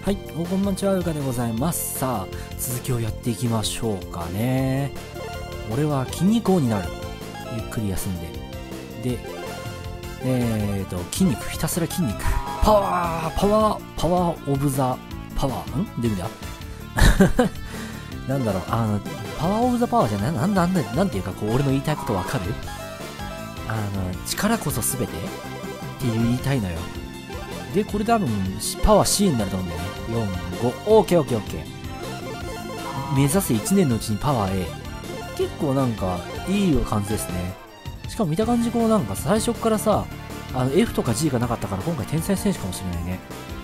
はい、こんばんちは、うかでございます。さあ、続きをやっていきましょうかね。俺は筋肉王になる。ゆっくり休んで。で、筋肉、ひたすら筋肉。パワーオブザ、パワー、どういう意味だなんだろう、パワーオブザパワーじゃない、なんていうか、こう、俺の言いたいことわかる？力こそ全てって言いたいのよ。で、これ多分、パワー C になると思うんだよね。4、5、オーケー。目指せ1年のうちにパワー A。結構なんか、いい感じですね。しかも見た感じ、こうなんか最初からさ、F とか G がなかったから今回天才選手かもしれないね。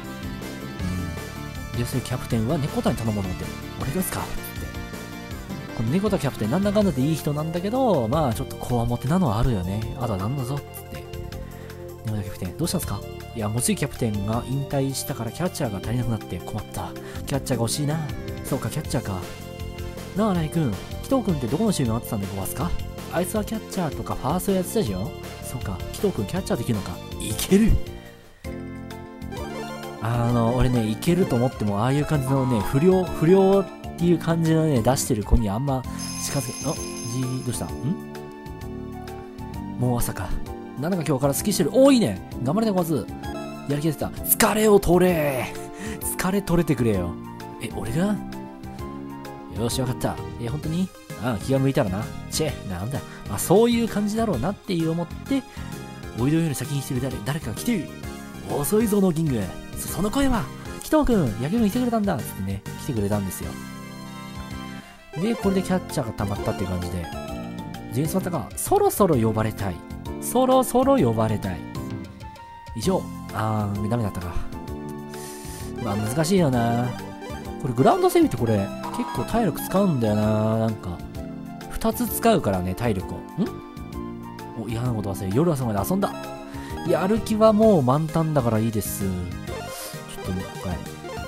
で、そういうキャプテンは猫田に頼もうと思ってる。俺が打つかって。この猫田キャプテンなんだかんだでいい人なんだけど、まあちょっとこわもてなのはあるよね。あとはなんだぞっつって。猫田キャプテン、どうしたんですか？いや、もちキャプテンが引退したからキャッチャーが足りなくなって困った。キャッチャーが欲しいな。そうか、キャッチャーか。なあ、ライ君。紀藤君ってどこのチーム回ってたんでごわすか？あいつはキャッチャーとかファーストやってたじゃん。そうか、紀藤君キャッチャーできるのか。いける。俺ね、いけると思っても、ああいう感じのね、不良っていう感じのね、出してる子にあんま近づけ、どうしたもう朝か。なんだか今日から好きしてる。おー、いいね。頑張れね、まず。やる気出てた。疲れを取れ。疲れ取れてくれよ。俺がよし、わかった。本当に気が向いたらな。なんだ。そういう感じだろうなっていう思って、おいどより先に来てる誰かが来てる。遅いぞ、ノーキング。その声は、紀藤君、野球部に来てくれたんだ。つってね、来てくれたんですよ。で、これでキャッチャーが溜まったっていう感じで。ジェイソンタが、そろそろ呼ばれたい。以上。ダメだったか。難しいよな。これグラウンド整備ってこれ、結構体力使うんだよな。なんか、2つ使うからね、体力を。嫌なこと忘れ、夜朝まで遊んだ。やる気はもう満タンだからいいです。ちょっともう一回。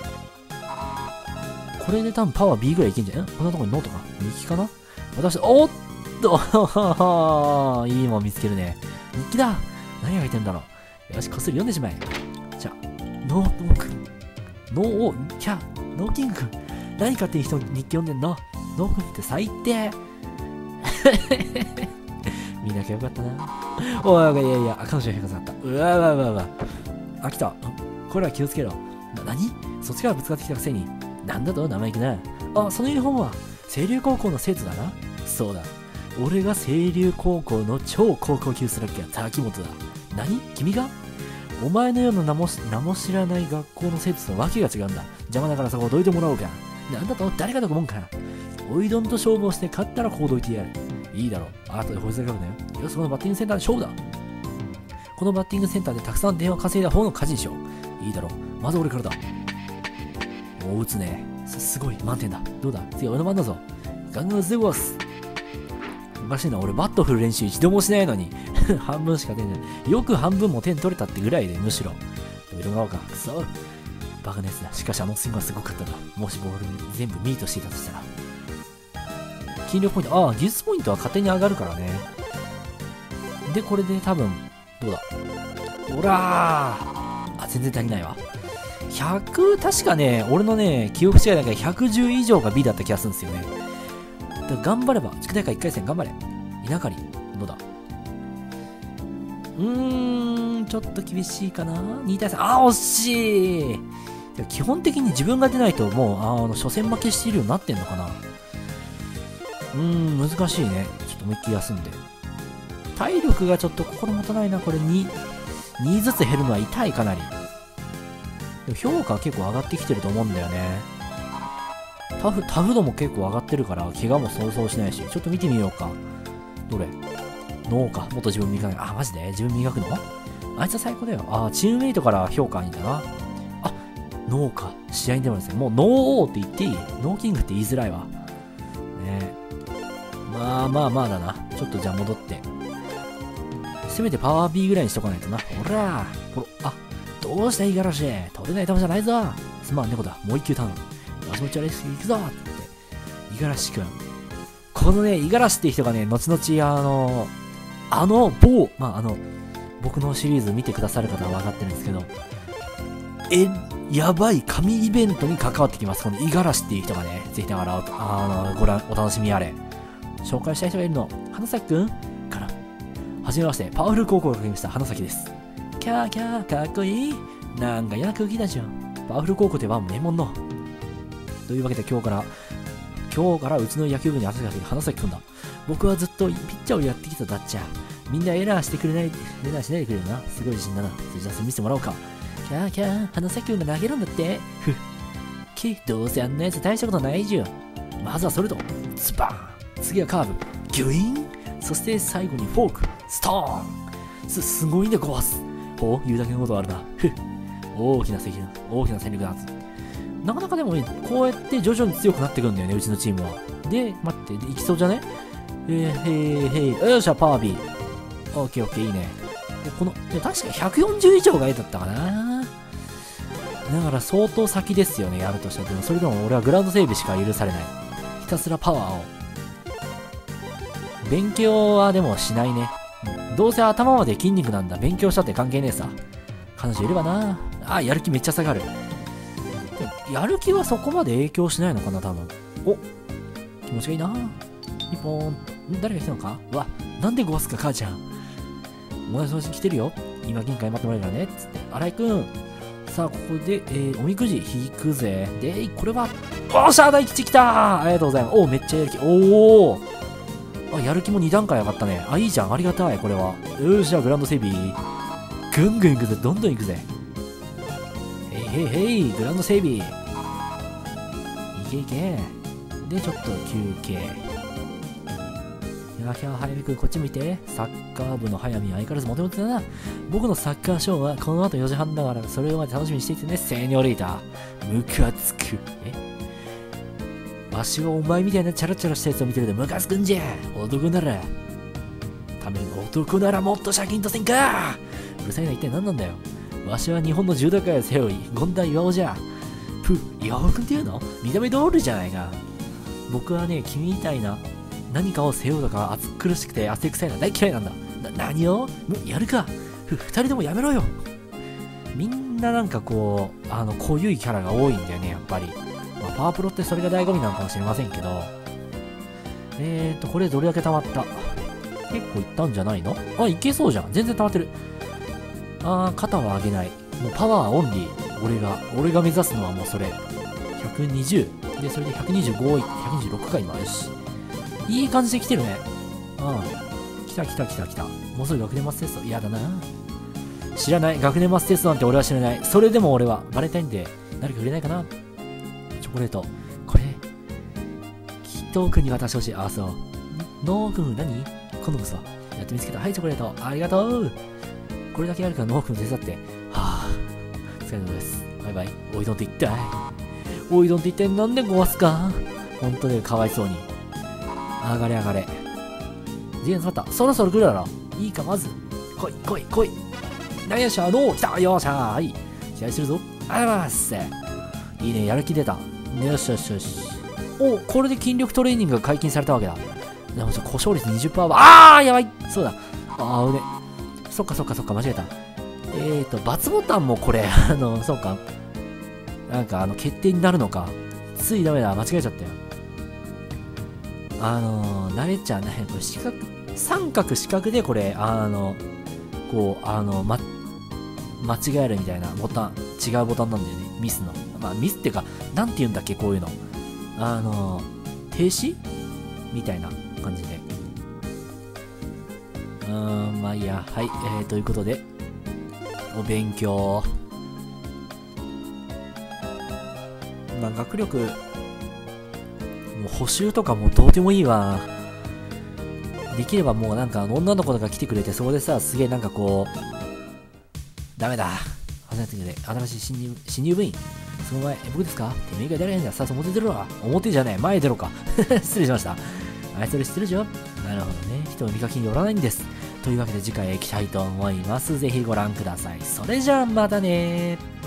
これで多分パワー B ぐらいいけんじゃん。こんなとこにノートか。日記かな。私、おっといいもん見つけるね。日記だ。何が書いてんだろう。よし、こっそり読んでしまえ。じゃあ、ノーキングくん。何勝手に人に日記読んでんの？ノーくんって最低。見なきゃよかったな。いや、彼女の変化さった。うわ。来た。これは気をつけろ。何？そっちからぶつかってきたくせに。なんだと生意気な。そのユニフォームは、清流高校の生徒だな。そうだ。俺が清流高校の超高校級スラッガー、滝本だ。何？君が？お前のような名も知らない学校の生徒とわけが違うんだ。邪魔だからそこをどいてもらおうか。なんだと？誰がどこもんか。おいどんと勝負をして勝ったらこうどいてやる。いいだろう。後でほいつが書くなよ。よし、このバッティングセンターで勝負だ。このバッティングセンターでたくさん電話稼いだ方の勝ちにしよう。いいだろう。まず俺からだ。もう打つね。すごい。満点だ。どうだ？次は俺の番だぞ。ガンガンゼゴス。おかしいな。俺バット振る練習一度もしないのに。半分しか出ない。よく半分も点取れたってぐらいで、むしろ。どいてもらおうか。くそ。バカなやつだ。しかしあのスイングはすごかったな。もしボールに全部ミートしていたとしたら。筋力ポイント。技術ポイントは勝手に上がるからね。で、これで多分、どうだ。ほらー。全然足りないわ。100、確かね、俺のね、記憶違いだから110以上が B だった気がするんですよね。だから頑張れば、地区大会1回戦頑張れ。稲刈り、どうだ。ちょっと厳しいかな。2対3、惜しい。基本的に自分が出ないともう、初戦負けしているようになってんのかな。難しいね。ちょっと思いっきり休んで。体力がちょっと心もたないな。これ2ずつ減るのは痛い、かなり。でも評価は結構上がってきてると思うんだよね。タフ度も結構上がってるから、怪我も想像しないし。ちょっと見てみようか。どれ？脳か。もっと自分磨く。マジで自分磨くの？あいつは最高だよ。チームメイトから評価いいんだな。脳か。試合に出ますね。もうノーオーって言っていい？ノーキングって言いづらいわ。ねまあだな。ちょっとじゃあ戻って。せめてパワー B ぐらいにしとかないとな。ほらどうした五十嵐。取れない球じゃないぞ。すまん猫だ。もう一球頼む。足持ち悪いです。行くぞって。五十嵐くん。このね、五十嵐って人がね、後々僕のシリーズ見てくださる方は分かってるんですけど、 やばい神イベントに関わってきます。この五十嵐っていう人がね、ぜひだからお楽しみあれ。紹介したい人がいるの。花咲くんから。はじめまして、パワフル高校がかけました花咲です。キャーキャー、かっこいい。なんか嫌な空気だじゃん。パワフル高校といえば名門の。というわけで今日からうちの野球部に汗がけ花咲くんだ。僕はずっとピッチャーをやってきただっちゃ。みんなエラーしないでくれるな。すごい自信だな。じゃあ見せてもらおうか。キャーキャー、花咲くんが投げるんだって。ふっ。どうせあんなやつ大したことないじゃん。まずはそれと、ズバーン。次はカーブ、ギュイン。そして最後にフォーク、ストーン。すごいね、ゴワス。お、言うだけのことあるな。ふっ。大きな戦力だ。なかなかでもね、こうやって徐々に強くなってくるんだよね、うちのチームは。で、待って、いきそうじゃね？よっしゃ、パワービー。オッケー、いいね。で、確か140以上が A だったかな。だから相当先ですよね、やるとしたら。でもそれでも俺はグラウンド整備しか許されない。ひたすらパワーを。勉強はでもしないね。どうせ頭まで筋肉なんだ。勉強したって関係ねえさ。彼女いればな。あ、やる気めっちゃ下がる。やる気はそこまで影響しないのかな、多分。お、気持ちがいいな。一本。誰が来たのか？うわ、なんでゴワスか、母ちゃん。お前そのうち来てるよ。今銀貨待ってもらえるからね。つって。新井くん。さあ、ここで、おみくじ引くぜ。で、これは、おーしゃー、大吉来たー。ありがとうございます。おー、めっちゃやる気。おー。あ、やる気も2段階上がったね。あ、いいじゃん。ありがたい、これは。よーし、じゃあ、グラウンド整備。ぐんぐん行くぜ。どんどん行くぜ。へい、グラウンド整備。いけ。で、ちょっと休憩。早見くん、こっち向いて。サッカー部の早見、相変わらずモテモテだな。僕のサッカーショーはこの後4時半だから、それまで楽しみにしていてね、セニョリータ。ムカつく。わしはお前みたいなチャラチャラしたやつを見てるでムカつくんじゃ。男ならもっとシャキンとせんか。うるさいな、一体何なんだよ。わしは日本の柔道界を背負い、権田岩尾じゃ。岩尾くんっていうの？見た目通りじゃないか。僕はね、君みたいな何かを背負うとか暑苦しくて汗臭いのは大嫌いなんだ。何をやるか。二人ともやめろよ。みんななんかこう、濃ゆいキャラが多いんだよね、やっぱり。まあ、パワープロってそれが醍醐味なのかもしれませんけど。これどれだけ溜まった？結構いったんじゃないの？あ、いけそうじゃん。全然溜まってる。肩は上げない。もうパワーオンリー。俺が目指すのはもうそれ。120。で、それで125、126か今。よし。いい感じで来てるね。来た。もうすぐ学年末テスト。嫌だな。知らない。学年末テストなんて俺は知らない。それでも俺はバレンタインで誰か売れないかな。チョコレート。これ、キットー君に渡してほしい。あ、そう。ノー君、何？今度こそ。やっと見つけた。はい、チョコレート。ありがとう。これだけあるからノー君手伝って。はぁ。お疲れ様です。バイバイ。おいどんって言ったい。おいどんって一体なんで壊すか？ほんとね、かわいそうに。上がれ。次元詰まった。そろそろ来るだろ。いいか、まず。来い。何やしゃ、来た。よっしゃー。はい。試合するぞ。ありがとうございます。いいね、やる気出た。よし。お、これで筋力トレーニングが解禁されたわけだ。でも故障率 20% は、やばい。そうだ。ね。そっか、間違えた。×ボタンもこれ、そうか。なんか、決定になるのか。ついダメだ。間違えちゃったよ。慣れちゃうね。これ三角四角でこれ、間違えるみたいなボタン、違うボタンなんだよね。ミスの。まあ、ミスっていうか、なんて言うんだっけ、こういうの。停止みたいな感じで。まあいいや。はい。ということで、お勉強。まあ、学力、もう補習とかもうどうでもいいわ。できればもうなんか女の子が来てくれて、そこでさ、すげえなんかこう、ダメだ。新しい新入部員。その前、僕ですか？てめえが誰なんだ。さあ、表出ろ。表じゃねえ。前出ろか。失礼しました。それ知ってるでしょ？なるほどね。人の見かけによらないんです。というわけで次回へ行きたいと思います。ぜひご覧ください。それじゃあまたねー。